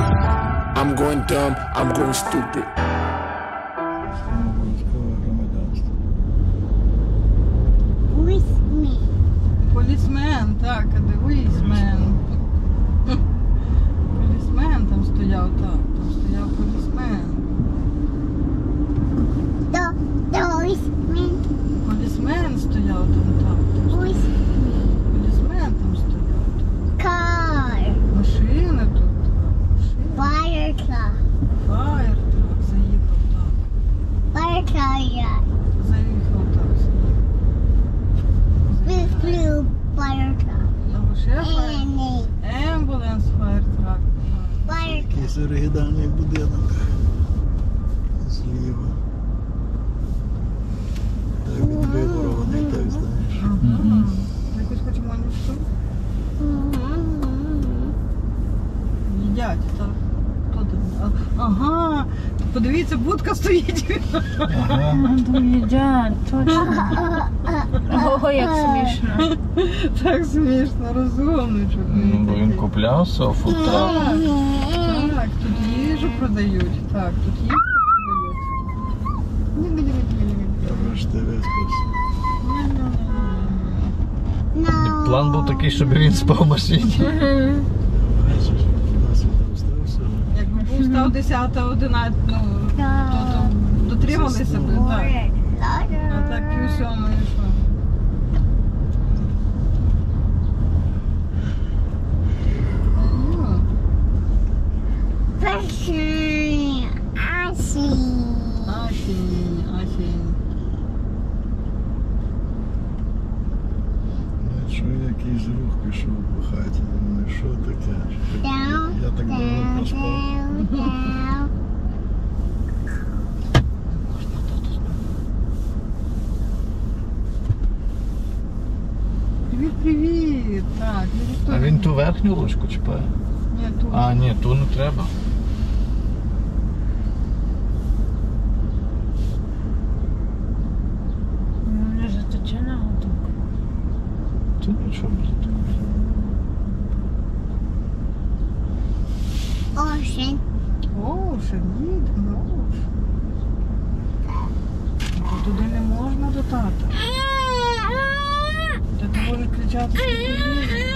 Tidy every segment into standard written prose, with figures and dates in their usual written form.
I'm going dumb, I'm going stupid. Полісмен, так, дивись, мен. Полісмен там стояв, так, там стояв полісмен. Полісмен стояв там, так. Полісмен там стояв. Машина тут, так. Fire truck. Фаєр, так, заїхав, так. Fire truck. Заїхав, так, Blue, blue fire truck. Або ще фаєр. And Ембуленс, фаєр трак. fire truck. Якийсь оригінальний будинок. Зліва. Так відвиборований, так знаєш. Якусь хоч монічку. Їдять, так. Хто там? Ага, подивіться, будка стоїть. Ага. Їдять, точно. Ого, як смішно. Так смішно, розумничок. Ну, бо він купляв софу, так. Так, тут їжу продають. Так, тут їжу продають. Добре, що ти виспався. No. План був такий, щоб він спав в машині. Бачиш, досить встався. Якби був став 10-11, ну, то дотрималися б, так. А так пів сьомої, що? Ну, Ashley. Осінь, осінь. Я чую, якийсь рух пішов по хаті. Думаю, що таке? Down, Я так давно down, проспав. down, down. Привіт, привіт. Так, А він ту верхню ложку чіпає? Ні, тут. А, ні, ту не треба. Не заточена отак. Тут нічого не треба. Ocean. О, ще їдемо. Туди не можна до тата. Тато може кричати, що ти їдеш.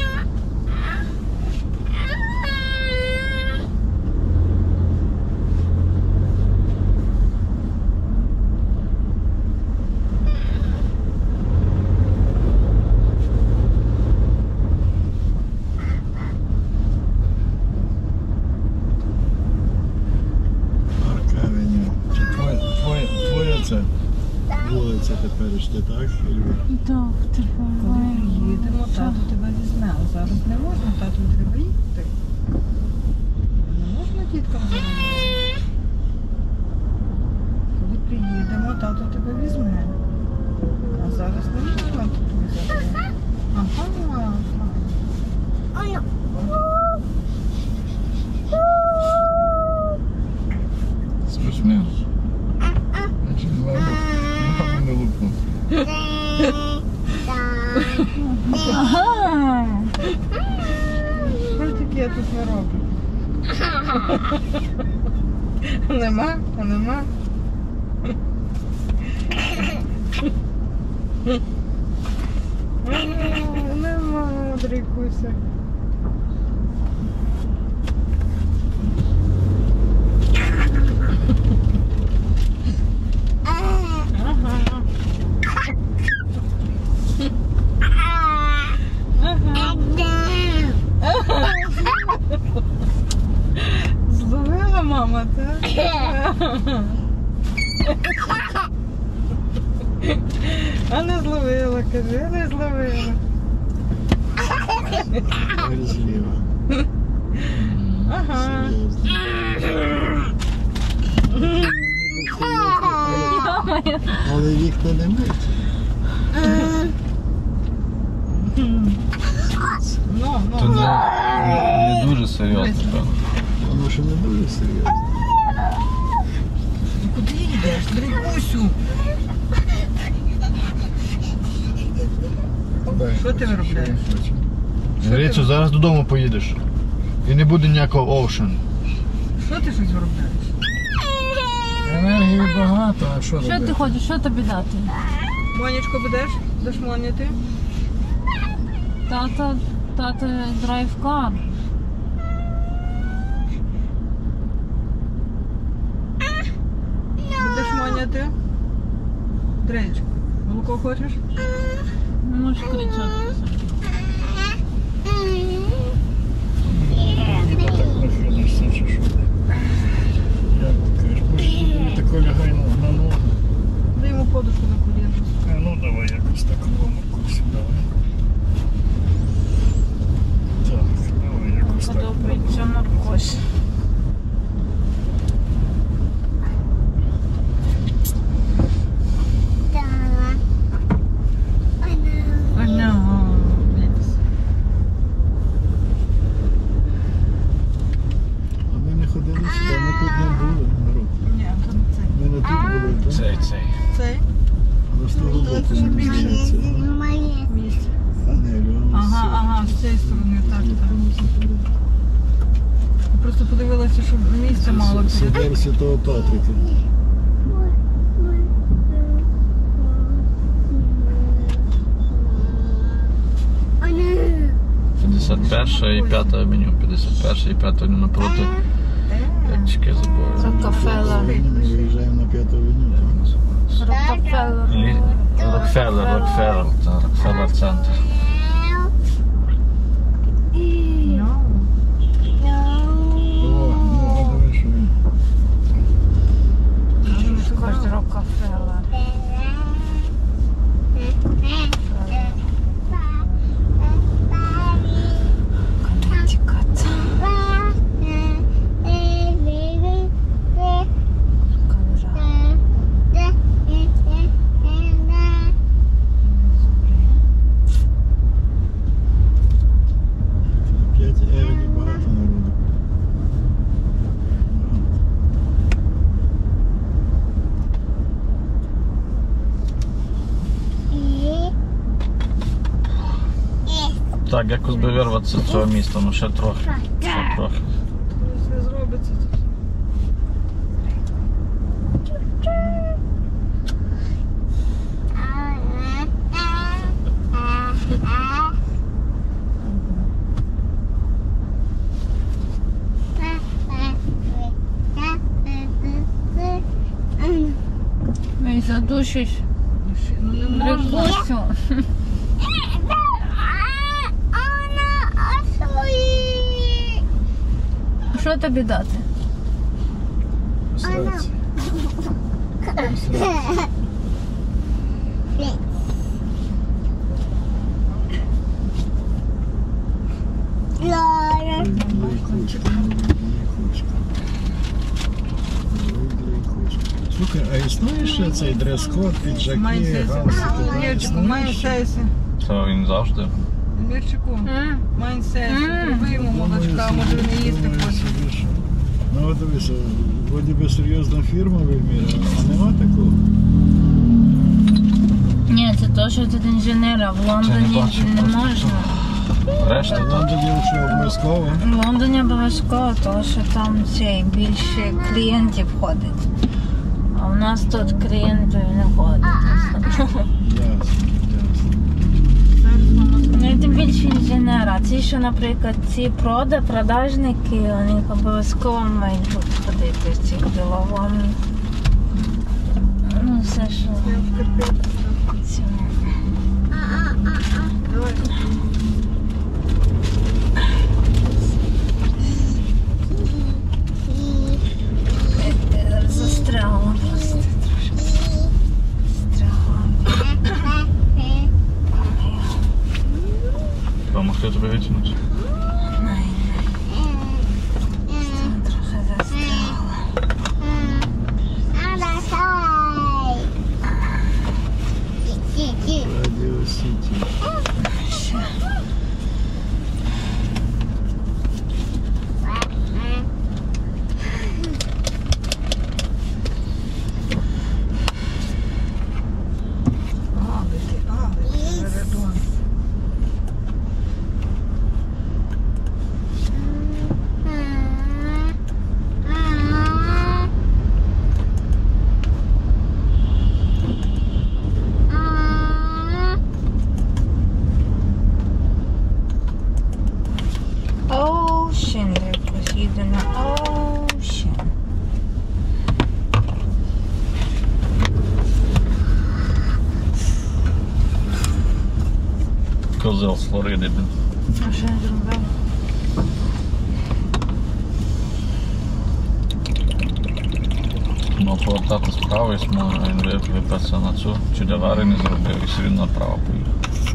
Аркавеню. Чи твоя це вулиця теперішня, так? Так, типу. Коли приїдемо, тато тебе візьме. А зараз не можна, тату треба їхати. Не можна діткам забирати. Коли приїдемо, тато тебе візьме. А зараз не можна тут взяти. Ага. Oh no. Спортсмен. Значить, мабуть, не лупнув. Ага. Що таке тут не роблю? Нема? А нема? Нема, Андрійкуся. Зловила мама, так? А не зловила, кажи, не зловила. Тепер зліва. Ага. Але вікна не миті. То не дуже серйозно, правда. Воно ще не дуже серйозно. Куди йдеш, Дрігусю? Що ти виробляєш? Грицю, зараз додому поїдеш. І не буде ніякого оушен. Що ти щось виробляєш? Енергії багато, а що Що ти робити? хочеш? Що тобі дати? Монечко будеш? Будеш моняти? Тато драйв-кар. Будеш моняти? Дречко, молоко хочеш? Не можеш кричати. Ніби так нахилишся, чи що? Як ти кажеш, будеш тако лягай на ногу. Дай йому подушку на коліно. Ну давай якось так курсі, давай. Так, давай якось так. Подобається наркоз. А ми не ходили сюди, ми тут не були, народ. Ні, то не цей. Ми не тут були, так? Цей. Цей? Але з того боку Це не більше. більше. Місце. Анелю. Ага, з цієї сторони, так. Просто подивилася, що місця мало. Собор Святого Патрика. Перша і п'ята меню. 51 і 5 меню напроти. Як чеки забув. Рокфеллер. Ми виїжджаємо на 5 авеню. Рокфеллер. Рокфеллер. Це Рокфеллер центр. О, ну диви, що він. Хоч Рокфеллер. Коннектикут. П'ять авені багато народу. Так, якось би вирватися з цього міста, ну ще трохи. Ще трохи. Все зробиться тут. Ей, задушиш. Ну не можна. Рикусю. Що тобі дати? Сраці. Слухай, а існує ще цей дрес-код, піджаки, галстуки? Мірчику, має сесію. Це він завжди. Мірчику, має сесію. Зроби йому молочка, може він не їсти хоче. Ну от дивися, вроді би серйозна фірма в Ельмірі, а нема такого? Ні, це то, що тут інженера. В Лондоні бачу, не просто можна. Решта Там так. тоді що обов'язково. В Лондоні обов'язково, тому що там більше клієнтів ходить. А у нас тут клієнтів не ходить. Ясно, ясно. Ну і тим більше інженера. Ці, що, наприклад, ці продажники, вони обов'язково мають тут ходити в цих діловому. Ну, все, що цьому. Давай. Застряла просто трошки. Застряла. Помогти тобі витягнути. Трохи застряла. Радіо Сіті. Ще. козел з Флориди, блін. А що я зробив? Мав повертати справа і смуга, а він випився на цю, чуть аварію не зробив і все рівно направо поїхав.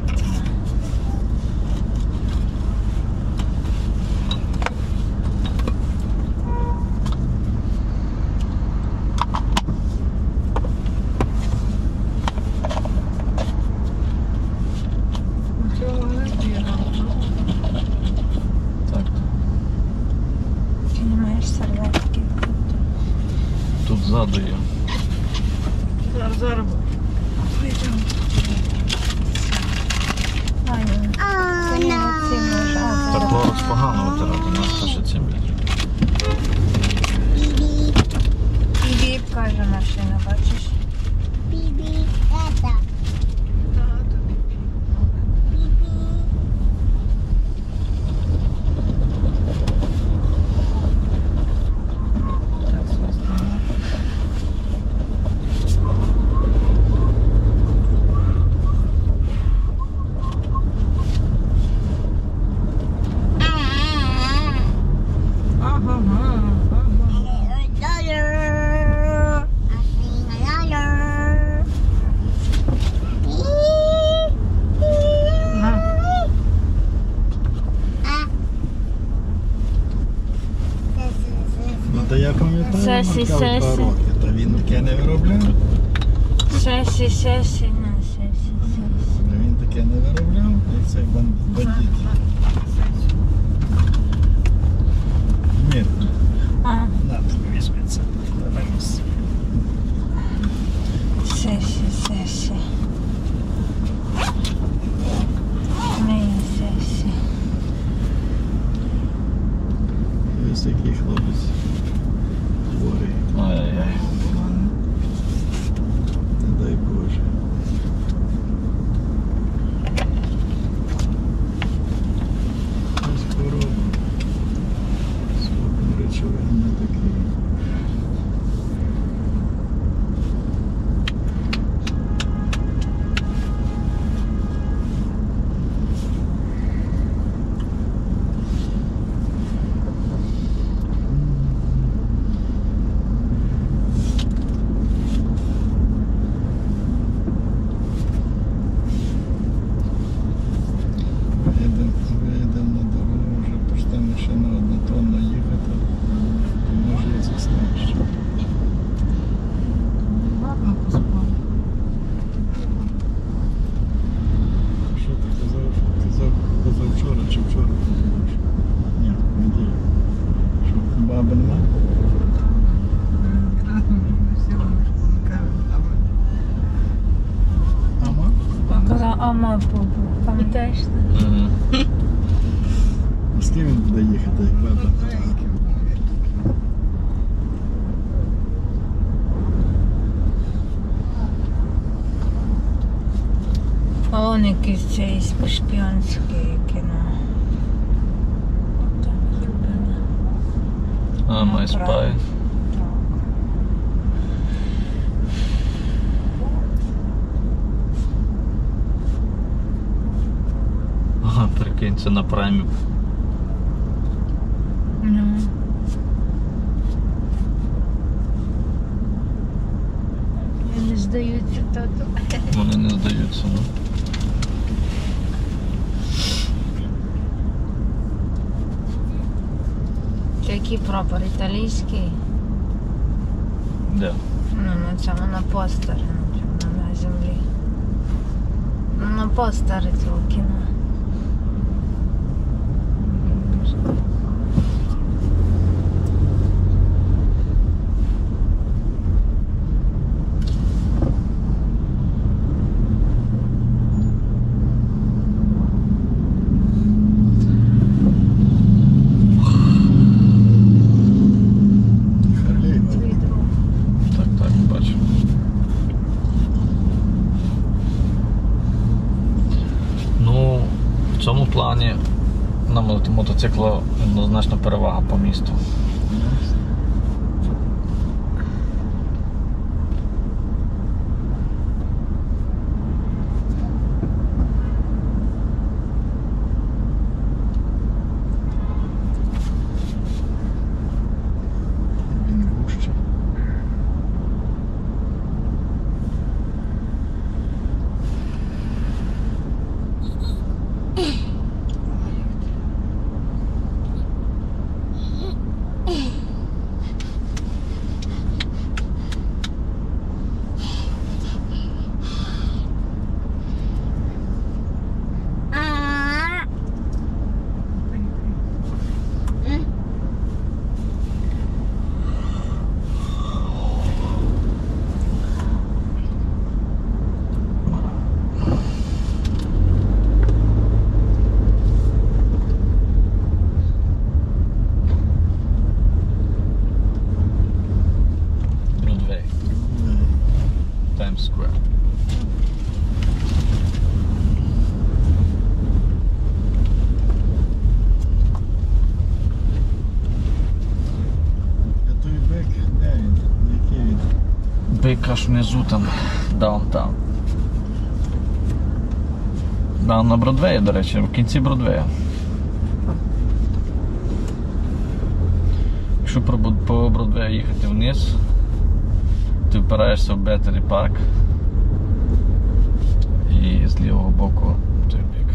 Нічого не бігав. Так. Чи не маєш серветки? Тут ззаду є. Зараз вийдемо. Аня, Oh ці no. може. А, Так лоракс погано витирати, нас теж цим блядь. Bibi, Біб, каже машина, бачиш? bibi, это. Та, тобі Bibi. так свистнуло. Ага, ага. Dollar. I sing a dollar. На. Ah. Ну, та я пам'ятаю, Сесі, Марка, сесі. 2 роки. Та він таке не виробляв. Сесі, сесі, на сесі, сесі. Він таке не виробляв, як цей бандит. Ні, А, на тобі візьметься. сесі, сесі. Моя сесі. Ось який хлопець хворий, Ай-яй-яй. не дай Боже. Ось хвороба. Слухом речовин не такий. Виїдемо на дорогу, вже почнемо ще на 1 тонну їхати. Може і заснеш. Ладно, поспав. Що ти казав позавчора чи вчора? Ні, неділя. Що, баби нема? Ама? Казав, а мой побув. Пам'ятаєш? Мгм. З ким він буде їхати, як баба? А он якийсь цей шпіонське кіно. Так, зробили. А, My Spy. Так. Ага, прикинь, це на праймі. Ну. Я не здаються, тату. Вони не здаються, ну. Це який прапор італійський? Де? Ну, на цьому, на постері, на цьому, на землі. Ну, на постері цього кіно. Харлей, Твій друг. Так, бачу. Ну, в цьому плані на мотоцикла однозначно перевага по місту. Square. А той бек, де він? Який він? Бик аж внизу там, даунтаун. На Бродвеї, до речі, в кінці Бродвея. Якщо по Бродвею їхати вниз, ти впираєшся в Беттері парк і з лівого боку той бік.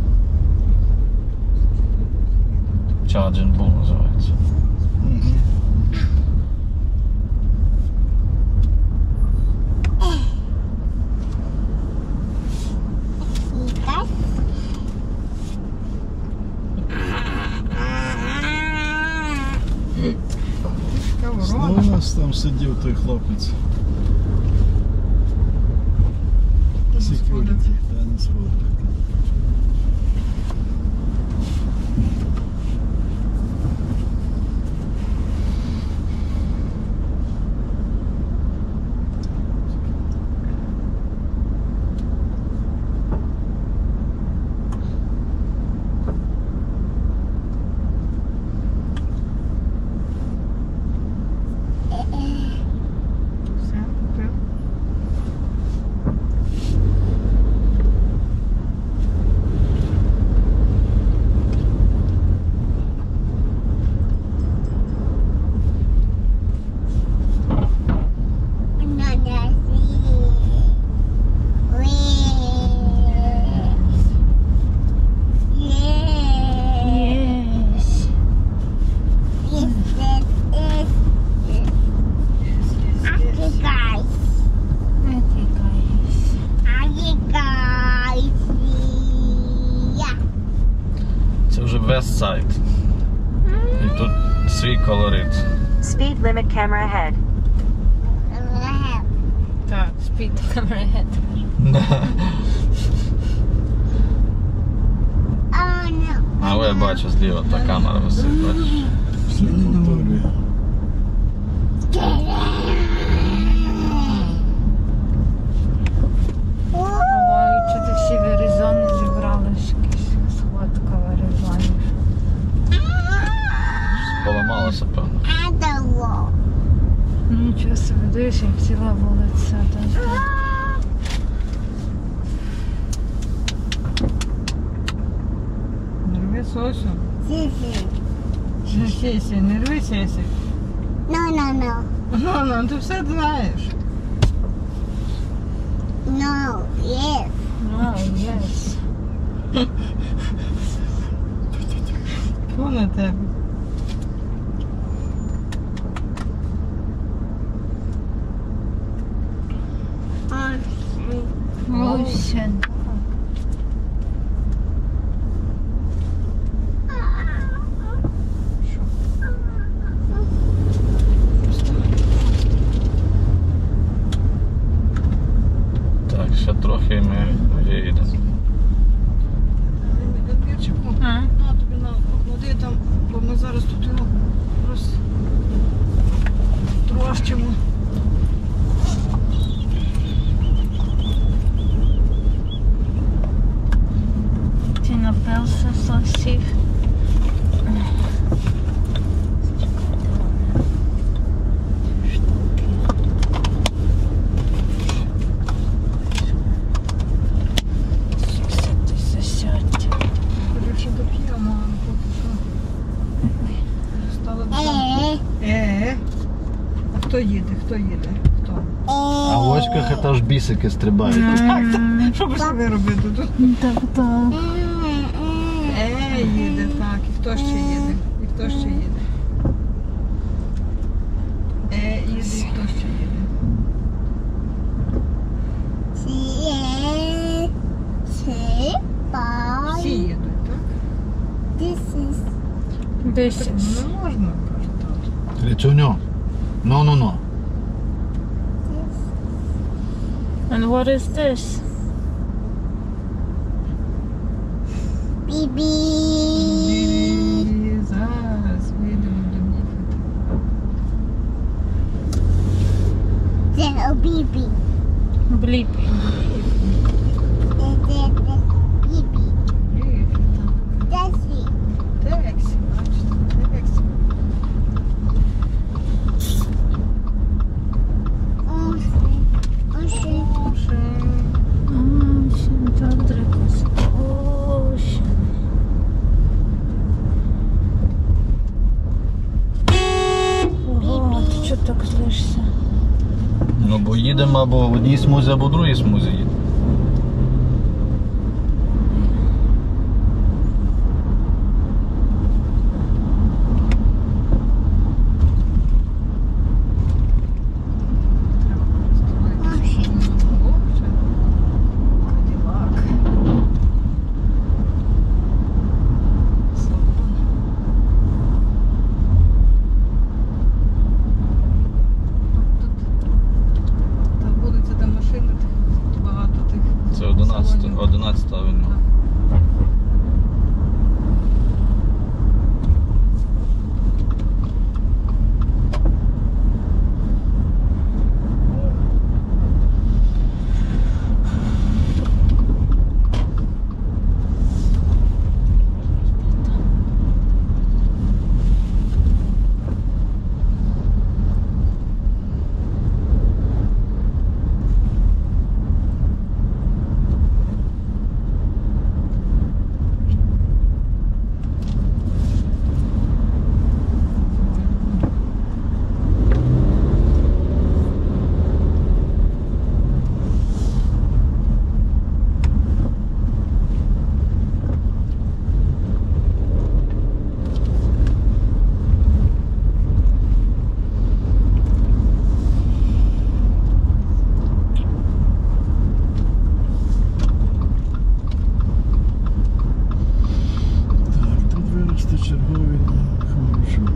Charging Bull називається. Знову у нас там сидів той хлопець. Security, та на сходах. Все, купив. Єс. Не тікаєш. Це вже West Side. І тут свій колорит. Speed limit camera ahead. Так, speed camera ahead. Але я бачу зліва та камера висить, бачиш? Все повторює. Буваючи, це всі в Аризоні зібрали ж якісь сходка в Аризоні. Поламалося, певно. Нічого собі, дивиш, як ціла вулиця. Там. Не рви сосу. Сесі, не рви сесі. Ну, ти все знаєш. Ну, єс. Фу на тебе. Ocean. Так, ще трохи і ми виїдемо. Вірчику, А? на тобі поклади там, бо ми зараз тут його розтрощимо. Ти напився сосів. Сядьте. Коротше, доп'ємо, а поки що. Стало дуже. А хто їде? Хто їде? Хто? А в очках це ж бісики стрибають. Що ви собі робити тут? Так. Їде, так. І хто ще їде? І хто ще їде? Їде, і хто ще їде? Всі їдуть, так? This Ну, is. не можна, каже тато. Речуньо. No. And what is this? І зараз вийдемо до них. Бліп. Бібі. Ліфі, так. Десі. Тексі, бачите, тексі. Оші. Ocean, так далеко. Ocean. Ого, ти чого так злишся? Ну бо їдемо або в одній смузі, або в другій смузі їдемо. Та вулиця, де машини, тут багато тих. Це 11 авеню. Так, тут виросте черговий на хорошу.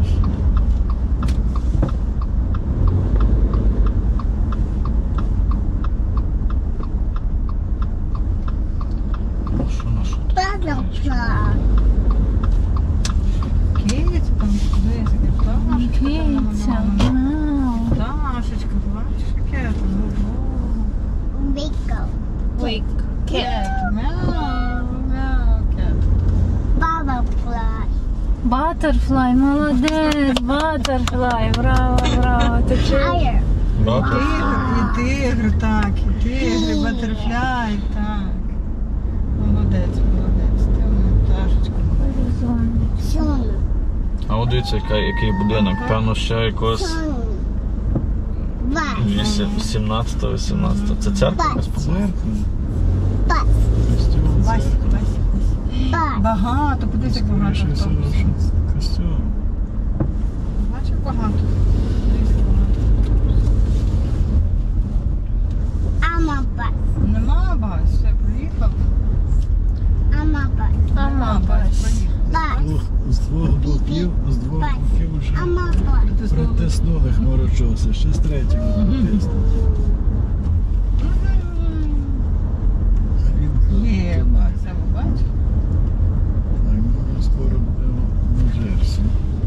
Ну що, на що? Butterfly. Киця там, дивись, яке пташечка там Киця, намальована. вау. Пташечка, бачиш, яке там. Biko. Ой, Кет. Мяу, мяу, кет. Butterfly. Батерфлай, молодець, батерфлай, браво, браво. Ти чуєш? Tire. Тигр, так, і тигри, батерфляй, так. Молодець, молодець. Ти моя пташечка. Sun. А от дивіться, який будинок. Певно, ще якогось Bus. 17-18. Це церква якась, по-моєму? Церква. Bus. Костюм. Вась, церква. Вась. Bus. Багато, подивись, як багато Скоріше всього, автобусів. що костюм. Бачиш, як багато. Подивись, як багато. I'm a bus. Нема бась, все, проїхав. I'm a bus. Нема бась, проїхав. Bus. З двох боків вже I'm a bus. притиснули хмарочоси, ще з третього притиснуть. А він Є, кидає. бася, ви бачите? Так, ми скоро будемо на Джерсі.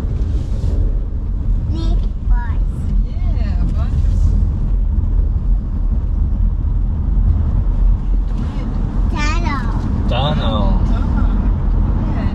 Big bus. Є, бачиш? Turtle. Танел. Так, є.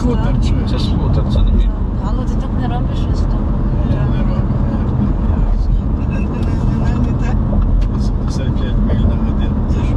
скутер чи? Це скутер, це не мій. Але ти так не робиш ось там. Не робить. 75 миль на годину. Це що?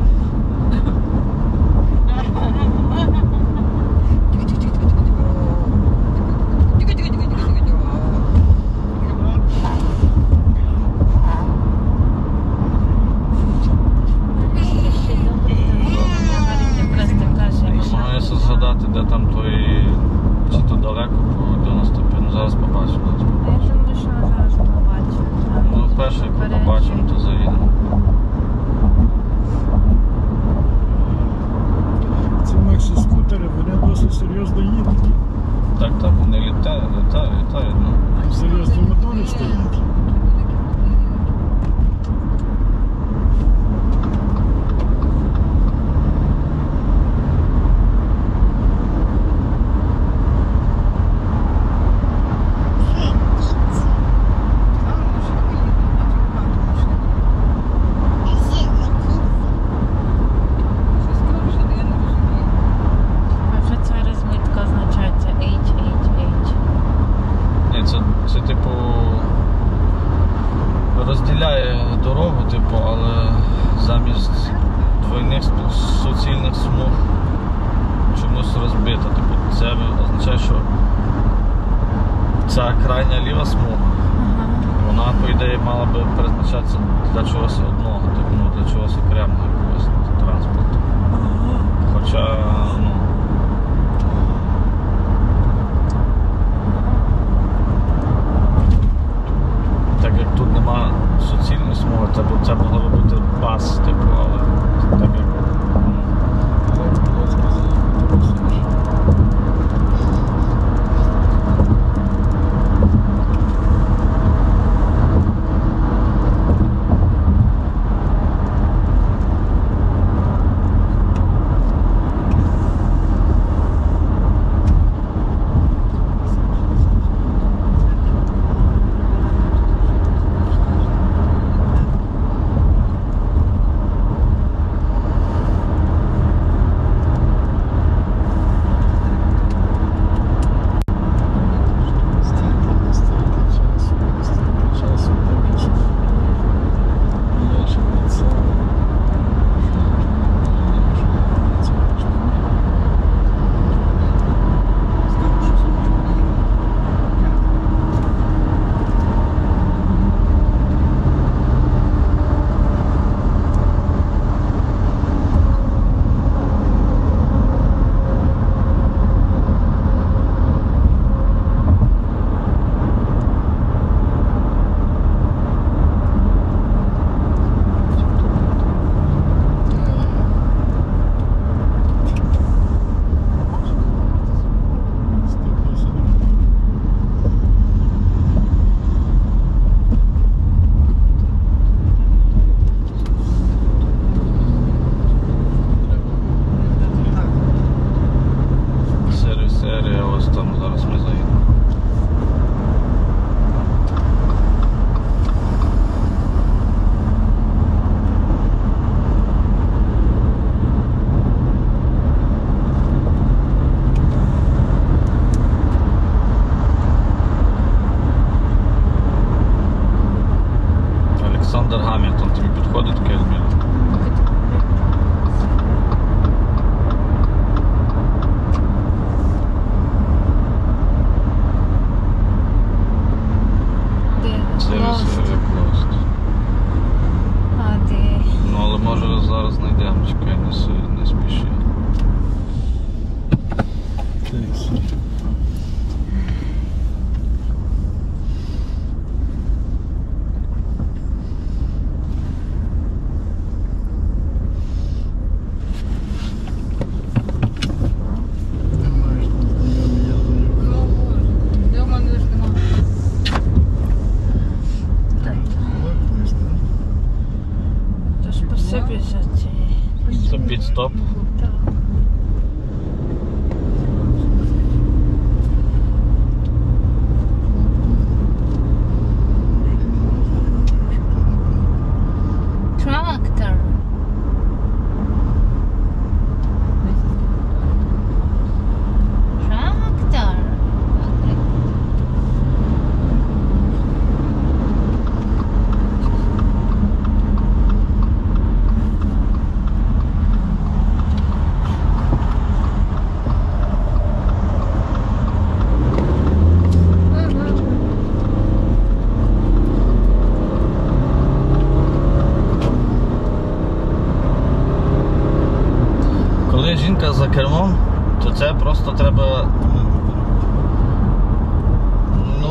Намагаюся згадати, де там той, чи то далеко по 95, ну зараз побачимо. Я думаю, що ми зараз побачимо. Ну, перше, як побачимо, то заїдемо. Ці Максі скутери, вони досить серйозно їдуть. Так, вони літають, ну. Серйозні мотори стоять. А вже ця розмітка означається HHH. Ні, це типу розділяє дорогу, типу, але замість двойних суцільних смуг чомусь розбита. Типу, це означає, що ця крайня ліва смуга, вона, по ідеї, мала би призначатися для чогось одного, типу, ну, для чогось окремого якогось транспорту. Хоча, ну, так як тут нема суцільної смуги, це могло би бути пас, типу, але так як, ну, серія, ось там зараз ми заїдемо. Олександр Гамільтон, тобі підходить Кельмір? Ну, але може зараз знайдемо, чекай, не спіши. Спасибі за ці. Це підстоп. Так.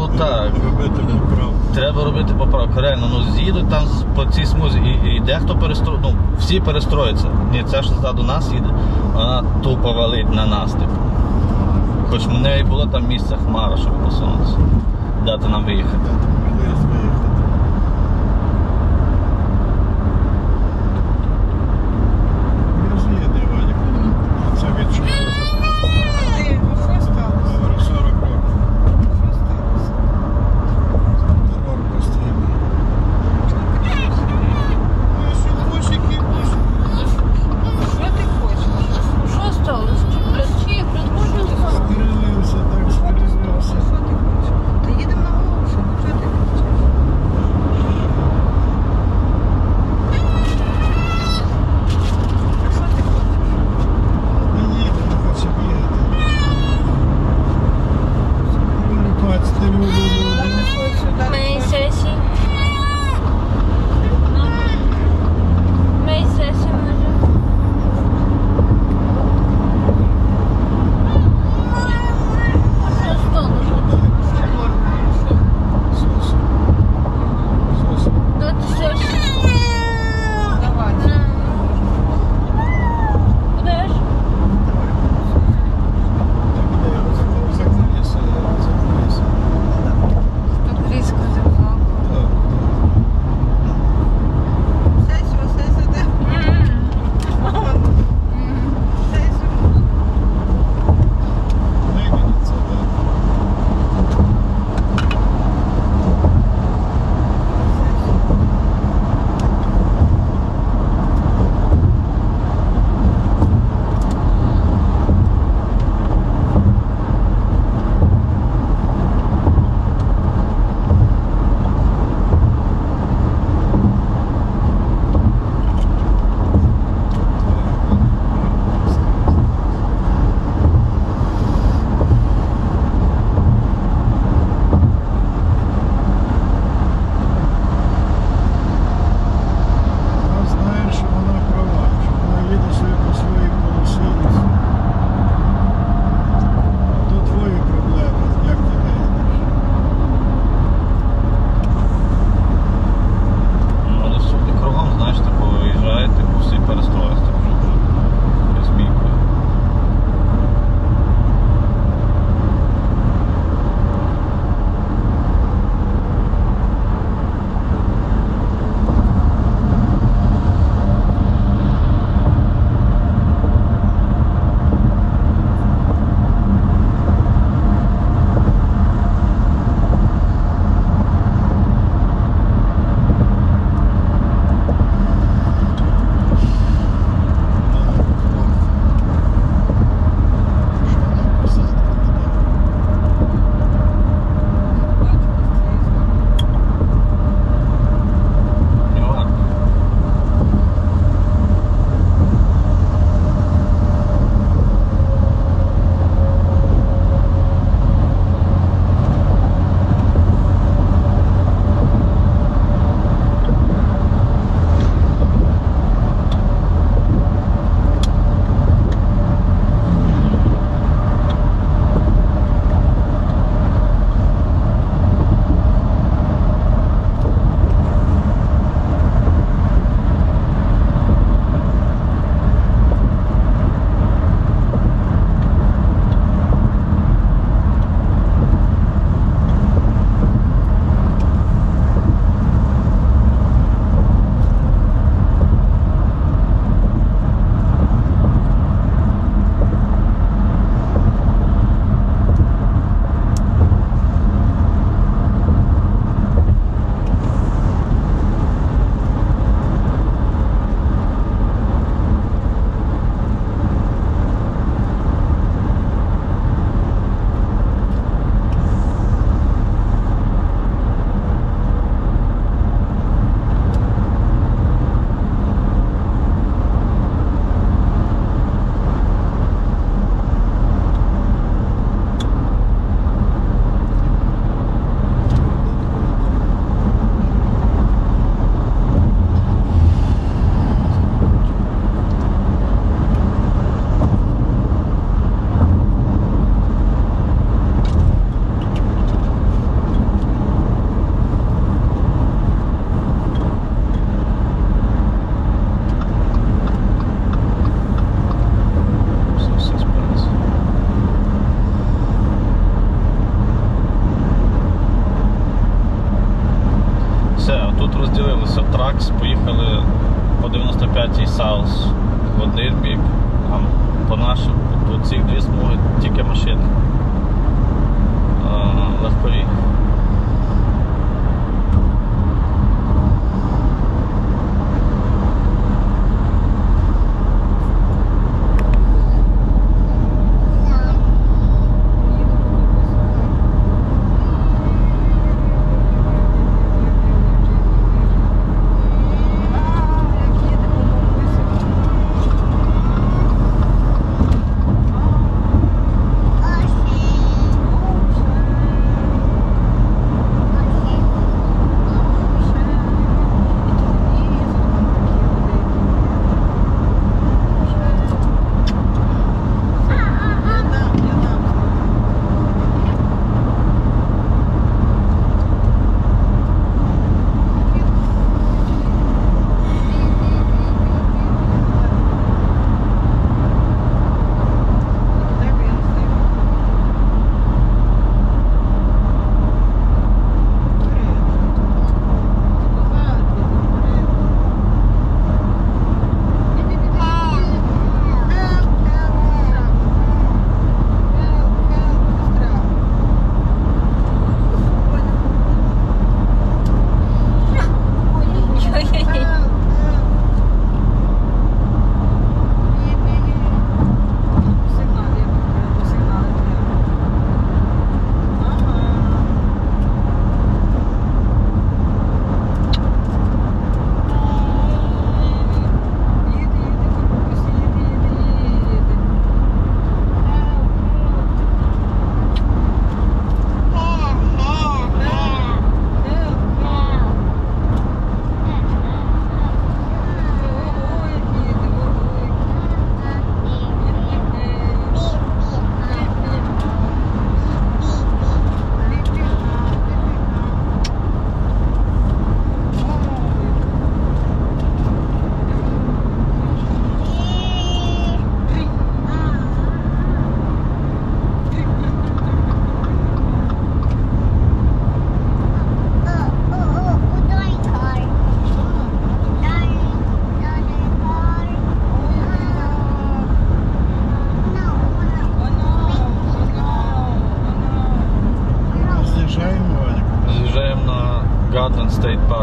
Ну так. Робити поправку. Треба робити поправку. Реально, ну з'їдуть там по цій смузі і дехто перестроїться, ну всі перестроїться. Ні, це ж ззаду нас їде, вона тупо валить на нас, типу. Хоч в неї було там місце хмара, щоб посунутися. Дати нам виїхати. Можливість виїхати. Я ж їде, Вадик. Це від чого? Ти, ну що сталося? 40 років. Що сталося? Терор постійний. Ну, що хочеш, який хочеш. Що ти хочеш? Що сталося? Ключі, розможу. Стерелився, так стерелився. Що ти хочеш? Та їдемо на Голошину, що ти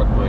Парквей.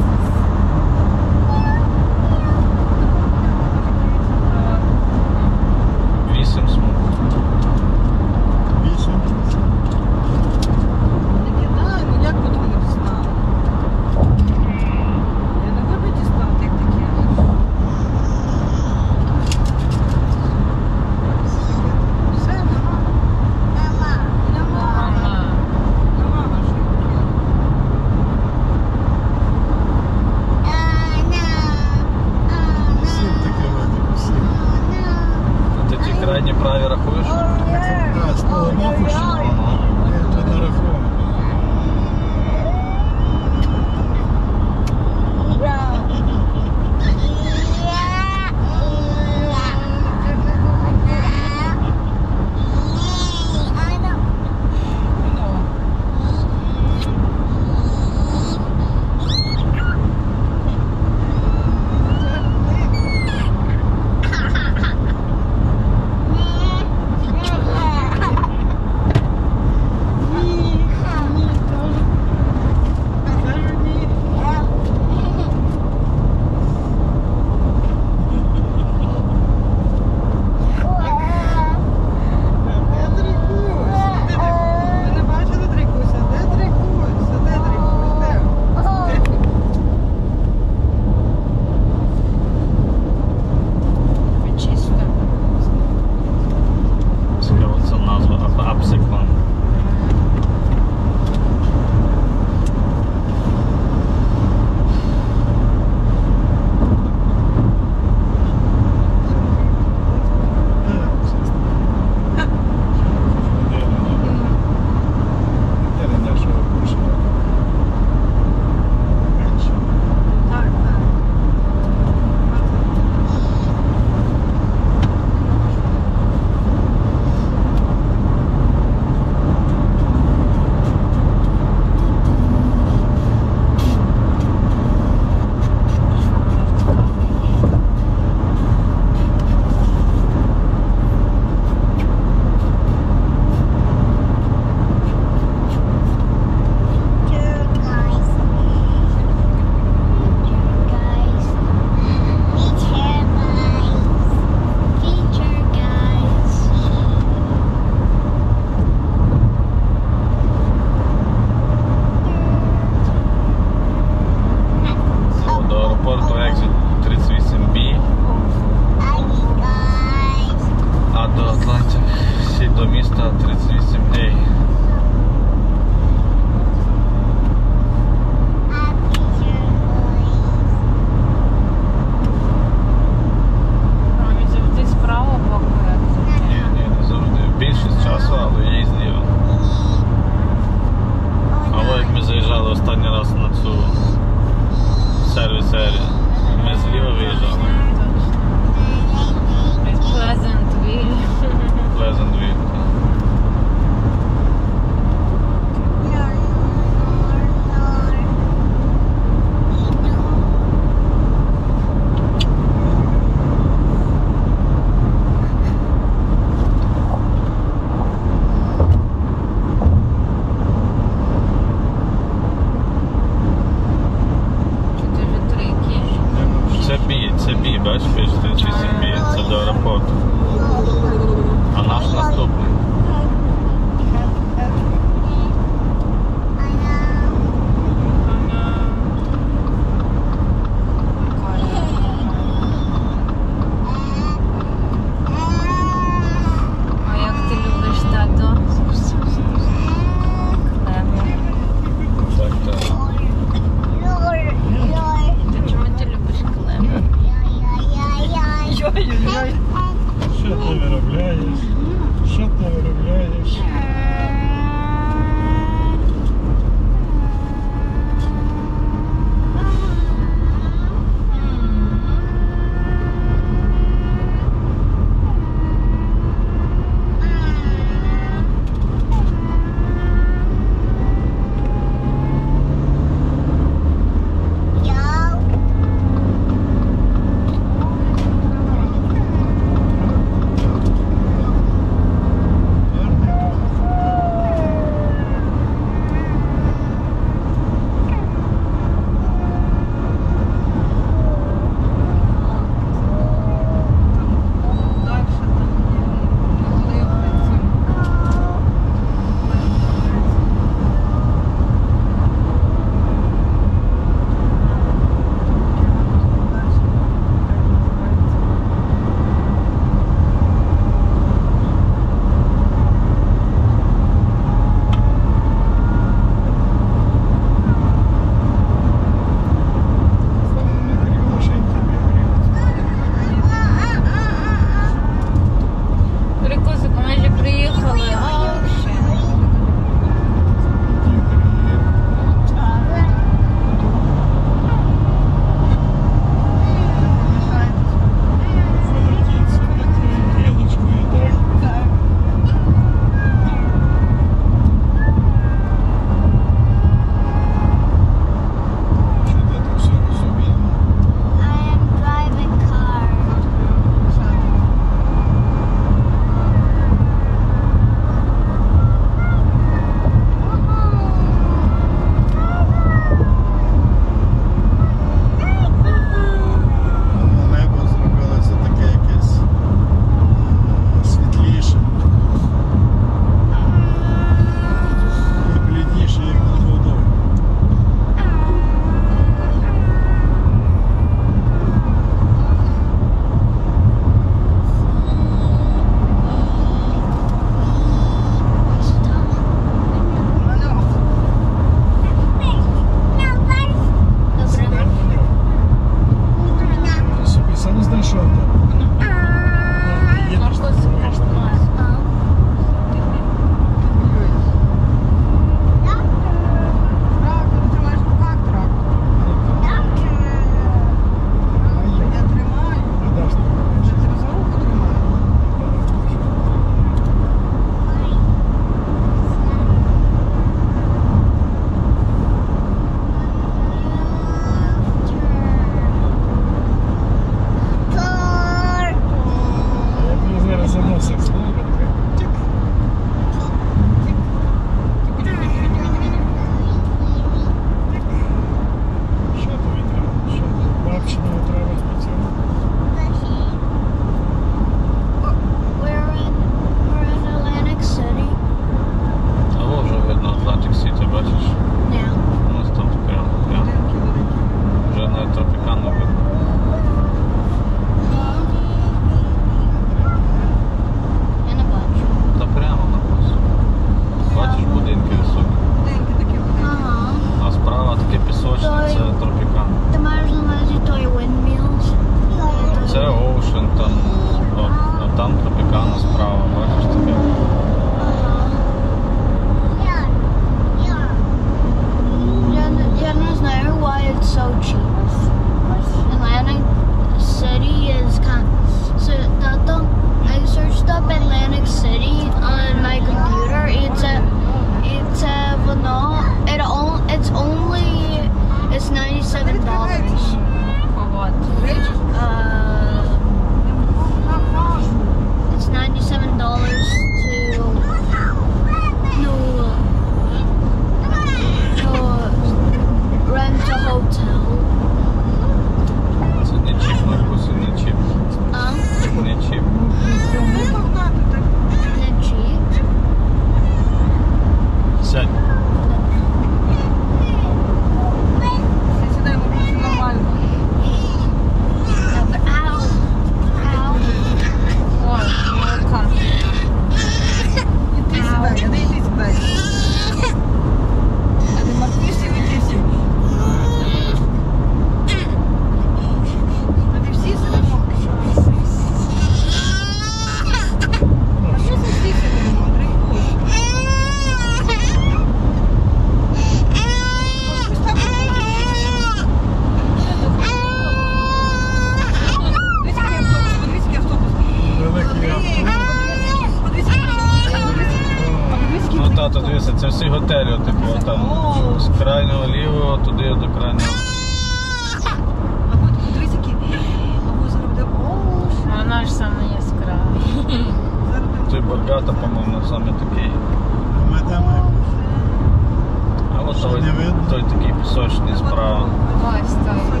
Да, то дивися, це всі готелі, типу, там з крайнього лівого туди до крайнього. А от подивись, які озеро буде. Воно ж саме яскраве. Той Боргата, по-моєму, саме такий. Ми йдемо. А от Що, той, не видно? той такий пісочний справа. Ось той.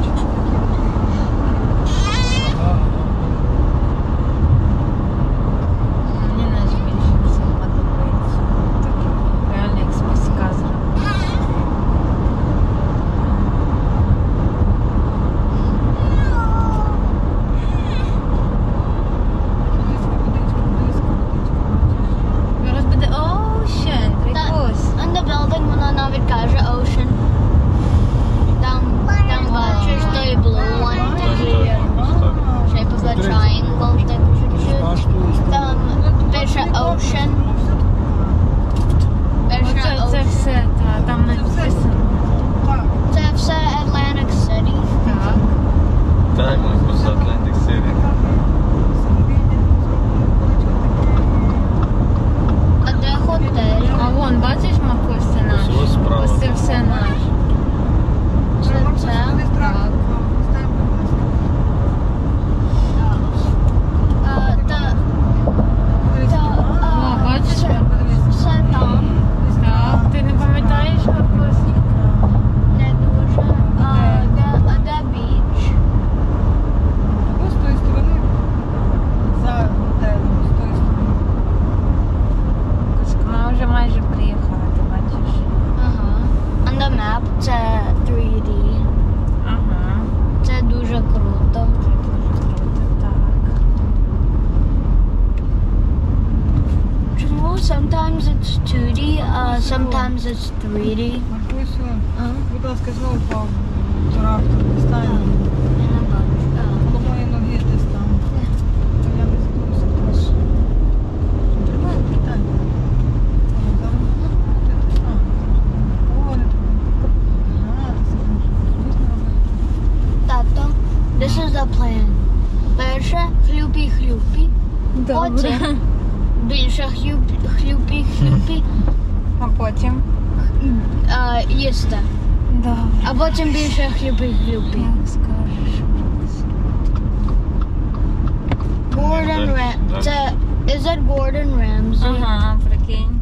Мені найбільше це подобається. Такий реально як з піска зроблено. Зараз буде ocean, прикольно. On the building вона навіть каже ocean. Там бачиш той blue one, такий shape of a triangle, так чуть-чуть. Там пише ocean. Пише Це ocean. все, там написано. Це все Atlantic City. Так. Так, ми просто Atlantic City. А де готель? А вон, бачиш, Маркусь, це наш? Ось справа. Ось це все наш. Це? Так. О, бачиш? Все там. Так. Ти не пам'ятаєш, Маркусь? Не дуже. А де біч? Ось з тої сторони. За готелем, з тої сторони. Ми вже майже приїхали, ти бачиш? Ага. On the map це 3D. Ага. Це дуже круто. Це дуже круто, так. Чому sometimes it's 2D, sometimes it's 3D? Маркусю, А? будь ласка, знову впав трактор, дістань. Я не бачу. Коло моєї ноги десь там. Я не зберуся просто. Тримай, питай. Зараз можна крутити. Говорити. Ага, ти можна робити. Тато, this is the plan. Перше хлюпі-хлюпі. Потім більше хлюпі-хлюпі А потім? їсти. Добре. А потім більше хлюпі-хлюпі. Як скажеш. Gordon Ramsay. Це is it Gordon Ramsay? Ага, прикинь.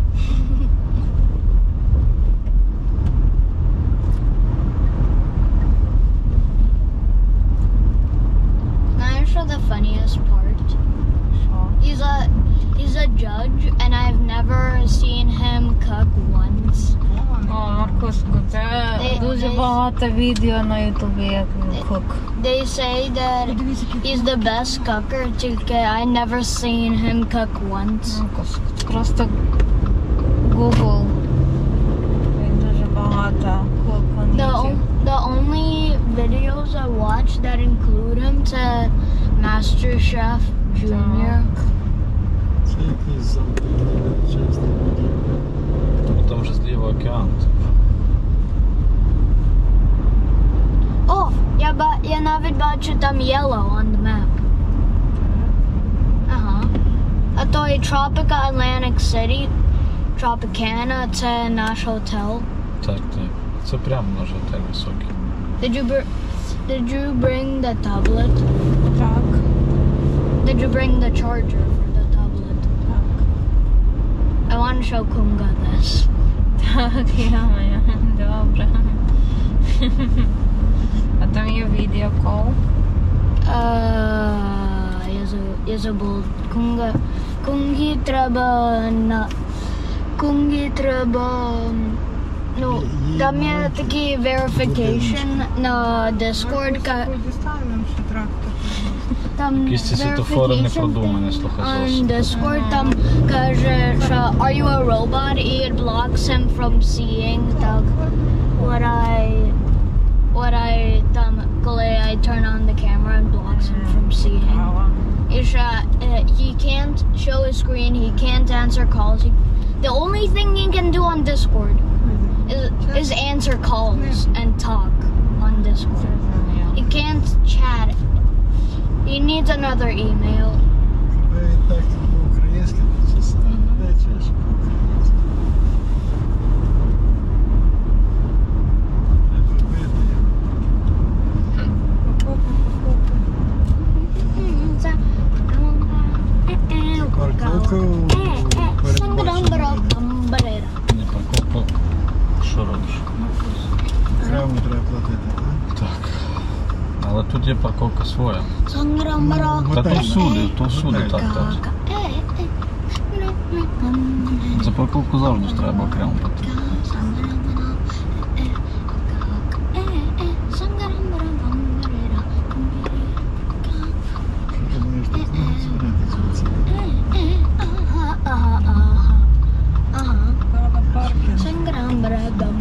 Знаєш, що the funniest part? Що? He's a judge and I've never seen him cook once. О, Маркуску, це дуже багато відео на Ютубі, як він кук. They say that he's the best cooker, тільки I never seen him cook once. Маркуску, просто Google. Він дуже багато кук на YouTube. The only videos I watch that include him to MasterChef Junior. Це якийсь замкнений величезний будинок. Там вже зліва океан. О, я навіть бачу там yellow on the map. Ага. А той Tropica Atlantic City, Tropicana, це наш готель. Так, так. Це прямо наш готель високий. Did you bring the tablet? Так, Did you bring the charger for the tablet? так. I want to show Kunga this. Так, я моя. Добре. А там є відеокол. Я забув. Kungi треба, ну, там є такий verification на Discord. Дістанемо ще трактор. Там Якісь ці світофори не продумані, слухай, on зовсім. Discord там каже, що are you a robot? І it blocks him from seeing так what I там, коли I turn on the camera and blocks him from seeing. І що he can't show his screen, he can't answer calls. The only thing he can do on Discord is answer calls and talk on Discord. He can't chat. He needs another email. Ви так по-українськи написали. Де чеш по-українськи? платити, так? Так. Але тут є парковка своя. Санграмбра. Та то всюди, Готель. так. За парковку завжди ж треба окремо платити. Що ти маєш так зварити звідси? Треба паркінг. Санграмбра.